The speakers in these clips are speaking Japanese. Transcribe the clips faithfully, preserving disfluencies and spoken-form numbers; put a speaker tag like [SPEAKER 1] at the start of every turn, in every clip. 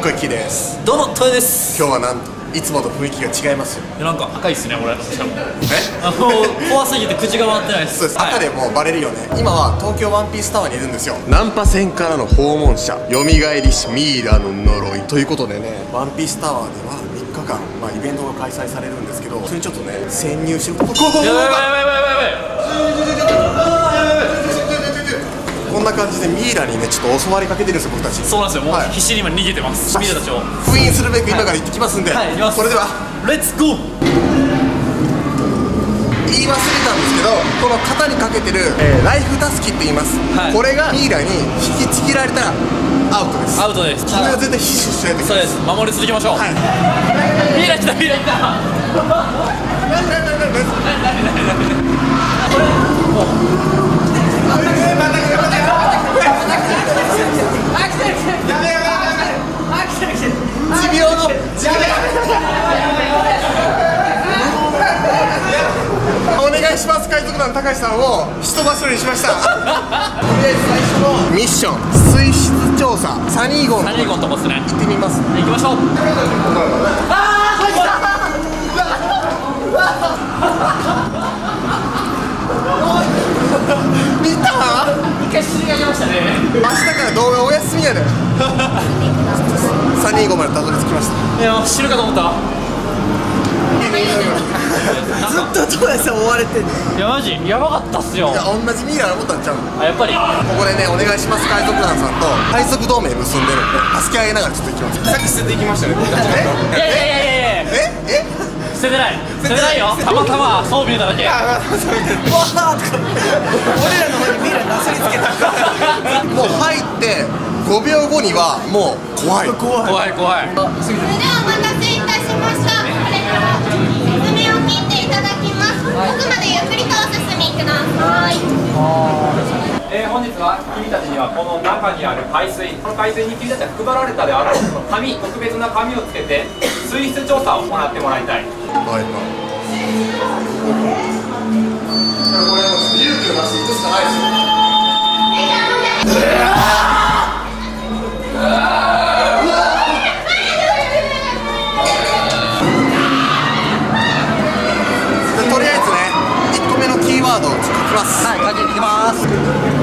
[SPEAKER 1] っこいきです。
[SPEAKER 2] どうもトヨです。
[SPEAKER 1] 今日はなんといつもと雰囲気が違いますよ。
[SPEAKER 2] なんか赤いっすね、俺。えあの
[SPEAKER 1] え
[SPEAKER 2] 怖すぎて口が回ってないです。
[SPEAKER 1] そうです、赤でもうバレるよね。今は東京ワンピースタワーにいるんですよ。ナンパ船からの訪問者、よみがえりしミイラの呪いということでね、ワンピースタワーではみっかかん、まあ、イベントが開催されるんですけど、それにちょっとね潜入してる。ここここ
[SPEAKER 2] やばいやばいやばいやばいやばい。
[SPEAKER 1] こんな感じでミイラにねちょっと襲われかけてるんですよ、僕たち。
[SPEAKER 2] そうなんですよ、もう
[SPEAKER 1] はい
[SPEAKER 2] 必死に今逃げてます、ミイラたちを
[SPEAKER 1] 封印するべく今から行ってきますんで、
[SPEAKER 2] はい、行きます。
[SPEAKER 1] それでは
[SPEAKER 2] レッツゴー。
[SPEAKER 1] 言い忘れたんですけど、この肩にかけてる、えーライフタスキって言います、
[SPEAKER 2] はい、
[SPEAKER 1] これがミイラに引きちぎられたらアウトです。
[SPEAKER 2] アウトです。
[SPEAKER 1] 君は絶対必死しないといけない。
[SPEAKER 2] そうです、守り続けましょう。
[SPEAKER 1] はい、
[SPEAKER 2] ミイラ来た、ミイラ来た。
[SPEAKER 1] 何何何何持病のお願いします。海賊団高橋さんを人柱にしました。とりあえず最初のミッション、水質調査、サニー号の
[SPEAKER 2] サニー号のとこっすね。
[SPEAKER 1] 行ってみます。
[SPEAKER 2] 行きましょう。あー、入った
[SPEAKER 1] 見た？
[SPEAKER 2] 一回死にかけましたね。
[SPEAKER 1] 明日から動画お休みやで。サニー号までたどり着きました。
[SPEAKER 2] いや、死ぬかと思った。
[SPEAKER 1] ずっとトヤさん追われてんの。
[SPEAKER 2] いや、マジやばかったっすよ。
[SPEAKER 1] いや、同じミイラ思ったんちゃうの。
[SPEAKER 2] あ、やっぱり
[SPEAKER 1] ここでね、お願いします。海賊団さんと海賊同盟結んでるんで助け合いながらちょっと行きます。さっき捨てていきましたね。
[SPEAKER 2] いやいやいやいやいや、
[SPEAKER 1] ええ
[SPEAKER 2] 捨ててない捨ててないよ。たまたまそう見えただけ。
[SPEAKER 1] わーとか俺らの方にミイラなすりつけた。もう入ってごびょうごにはもう怖い怖い
[SPEAKER 2] 怖い怖い。
[SPEAKER 3] それではお待たせいたしました。これから説明を聞いていただきます。奥までゆっくりとお進みください。
[SPEAKER 4] えー、本日は君たちにはこの中にある海水、この海水に君たちは配られたであろうその紙、特別な紙をつけて水質調査を行ってもらいたい。
[SPEAKER 1] はいはい。これはもう勇気を出していくしかないですよ。とりあえずね、いっこめのキーワードを書きます。
[SPEAKER 2] はい、書いていきます。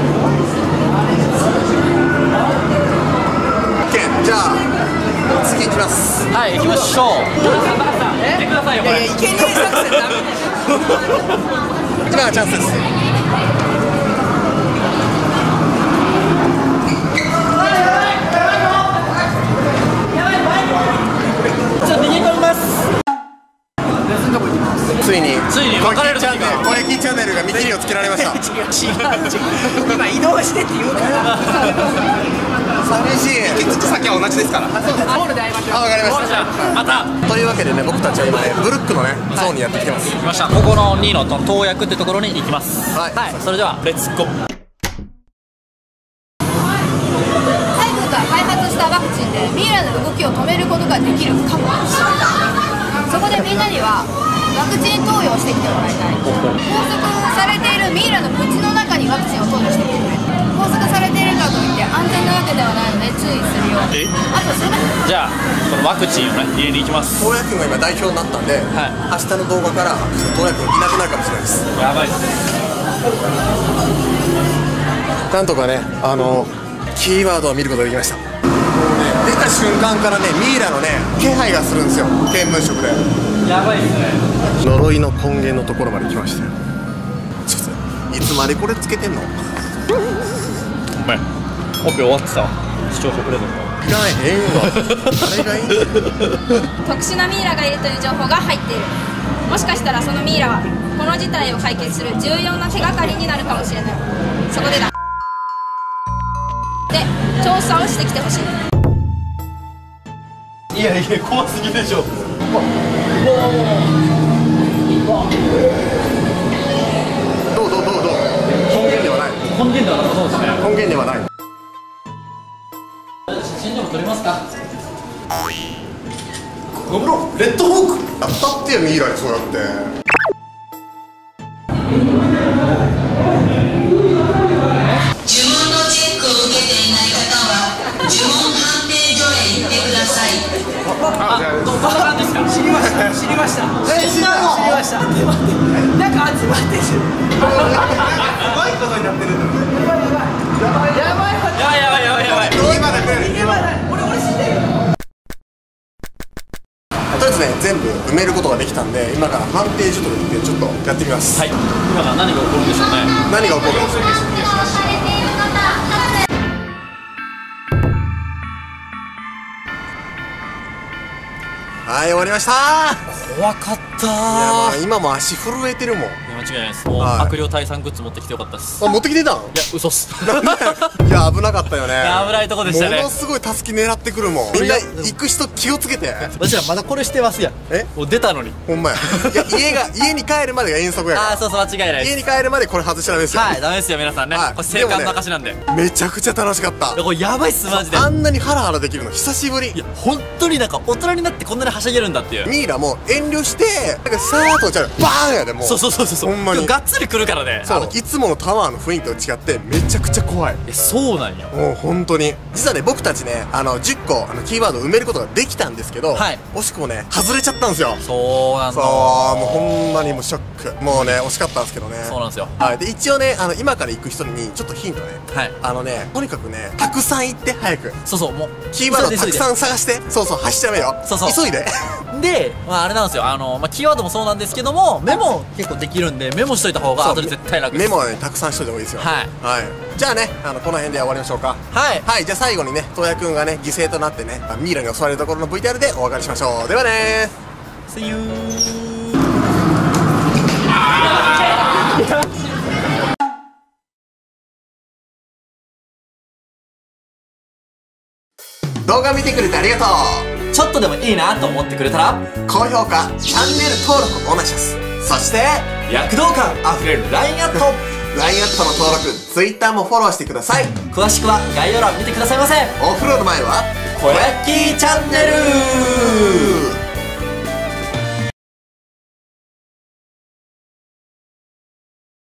[SPEAKER 1] OK、じゃあ次行きます。
[SPEAKER 2] はい、行きましょう。やってくださいよ、これ。いけねえ作戦ダメ。
[SPEAKER 1] 今がチャンスです。
[SPEAKER 2] ちょっと逃げ込みます。
[SPEAKER 1] ついに
[SPEAKER 2] ついに分かれる時が。
[SPEAKER 1] 小駅チャンネルが見切りをつけられました。
[SPEAKER 5] 違う違う今移動してって言うから
[SPEAKER 1] 寂しい。
[SPEAKER 4] 行き着く先は同じですから。
[SPEAKER 5] ゴールで会いましょう。
[SPEAKER 1] あ、わかりまし
[SPEAKER 2] じゃあまた
[SPEAKER 1] た。というわけでね、僕たちは今ねブルックのねゾーンにやってきてます。
[SPEAKER 2] 来ました。ここのにの投薬ってところに行きます。
[SPEAKER 1] はい
[SPEAKER 2] はい、それではレッツゴー。
[SPEAKER 3] 海軍が開発したワクチンでミイラの動きを止めることができるかもしれない。そこでみんなにはワクチン投与をしてきてもらいたい。拘束されているミイラの口の中にワクチンを投与してきてくれ。拘束されているからといって安全なわけではないので注意するように。あとそれだけ。
[SPEAKER 2] じゃあこのワクチンをね入れに行きます。
[SPEAKER 1] 東野君が今代表になったんで、
[SPEAKER 2] はい、
[SPEAKER 1] 明日の動画から東野君いなくなるかもしれないです。
[SPEAKER 2] やばい。
[SPEAKER 1] なんとかね、あのキーワードを見ることができました。出た瞬間からね、ミイラのね気配がするんですよ、見聞色で。
[SPEAKER 2] やばいっすね。
[SPEAKER 1] 呪いの根源のところまで来ましたよ。ちょっといつまでこれつけてんの。
[SPEAKER 2] お前オペ終わってたわ。視聴者プレゼント
[SPEAKER 1] いらないへんわ。あれがいいんだよ。
[SPEAKER 3] 特殊なミイラがいるという情報が入っている。もしかしたらそのミイラはこの事態を解決する重要な手がかりになるかもしれない。そこでだ。で、調査をしてきてほしい。
[SPEAKER 2] いやいや、怖すぎでしょ。
[SPEAKER 1] どうどうどうどう。根源ではない。
[SPEAKER 2] 根源ではなさそうですね。
[SPEAKER 1] 根源ではない。
[SPEAKER 2] 写真でも撮りますか。
[SPEAKER 1] ごめん、レッドホーク。やったってよミイラにそうやって。
[SPEAKER 6] 呪文のチェックを受けていない方は呪文判定所へ行ってください。
[SPEAKER 2] あ、どんな感じですか？
[SPEAKER 5] 知りました知りました知りました。待って待ってなんか集まってる。やばいことになってる。やばいやばいやばいやばいやばいやばい。今だ今だ俺俺知ってる。
[SPEAKER 1] とりあえずね全部埋めることができたんで、今から判定所といってちょっとやってみます。
[SPEAKER 2] はい、今から何が起こるんでしょうね。
[SPEAKER 1] 何が起こるんですか？はい、終わりました。
[SPEAKER 2] 怖かったー。
[SPEAKER 1] いや、まあ今も足震えてるもん。
[SPEAKER 2] 間違いないです。もう
[SPEAKER 1] はい
[SPEAKER 2] 悪霊退散グッズ持ってきてよかったです。
[SPEAKER 1] あ、持ってきてたん？
[SPEAKER 2] いや、嘘っす。
[SPEAKER 1] いや、危なかったよね。
[SPEAKER 2] 危ないとこでしたね。
[SPEAKER 1] ものすごいたすき狙ってくるもん。みんな行く人気をつけて。
[SPEAKER 2] 私らまだこれしてますやん。
[SPEAKER 1] え？
[SPEAKER 2] もう出たのに。
[SPEAKER 1] ほんまや。いや、家が家に帰るまでが遠足やから。
[SPEAKER 2] ああ、そうそう、間違いないです。
[SPEAKER 1] 家に帰るまでこれ外しちゃダメですよ。
[SPEAKER 2] はい、ダメですよ皆さんね。
[SPEAKER 1] はい
[SPEAKER 2] これ生還の証なんで。
[SPEAKER 1] めちゃくちゃ楽しかった
[SPEAKER 2] いや、これやばいっすマジで。
[SPEAKER 1] あんなにハラハラできるの久しぶり。
[SPEAKER 2] いや、本当になんか大人になってこんなにはしゃげるんだっていう。
[SPEAKER 1] ミイラも遠慮してなんかさーっとちゃうバーンやでもう。
[SPEAKER 2] そうそうそうそう。
[SPEAKER 1] ほんまに
[SPEAKER 2] がっつり来るからね。
[SPEAKER 1] そう、いつものタワーの雰囲気と違ってめちゃくちゃ怖い。
[SPEAKER 2] え、そうなんや。
[SPEAKER 1] もう本当に実はね、僕たちね、あのじゅっこあのキーワードを埋めることができたんですけど、
[SPEAKER 2] はい、
[SPEAKER 1] 惜しくもね外れちゃったんですよ。
[SPEAKER 2] そうなんだ。
[SPEAKER 1] そう、もうほんまにもうショック。もうね惜しかったんですけどね。
[SPEAKER 2] そうなんですよ。
[SPEAKER 1] はい。で一応ね、あの今から行く人にちょっとヒントね。
[SPEAKER 2] はい。
[SPEAKER 1] あのね、とにかくねたくさん行って早く。
[SPEAKER 2] そうそう、もう
[SPEAKER 1] キーワードたくさん探して。そうそう、走っちゃめよ。
[SPEAKER 2] そうそう、
[SPEAKER 1] 急いで。
[SPEAKER 2] で、まああれなんですよ、あのまあキーワードもそうなんですけども、メモ結構できるんでメモしといた方が後で絶対楽です。
[SPEAKER 1] メモはねたくさんしといた方がいいですよ。
[SPEAKER 2] はい
[SPEAKER 1] はい。じゃあね、あのこの辺で終わりましょうか。
[SPEAKER 2] はい
[SPEAKER 1] はい。じゃあ最後にね、トヤくんがね犠牲となってねミイラに襲われるところの ブイティーアール でお別れしましょう。ではねー。
[SPEAKER 2] See you。
[SPEAKER 1] 動画見てくれてありがとう。
[SPEAKER 2] ちょっとでもいいなと思ってくれたら
[SPEAKER 1] 高評価、チャンネル登録お願いします。そして
[SPEAKER 2] 躍動感あふれる ライン アット
[SPEAKER 1] ライン アットの登録、Twitter もフォローしてください。
[SPEAKER 2] 詳しくは概要欄見てくださいませ。
[SPEAKER 1] お風呂の前は
[SPEAKER 2] こやっきーチャンネル。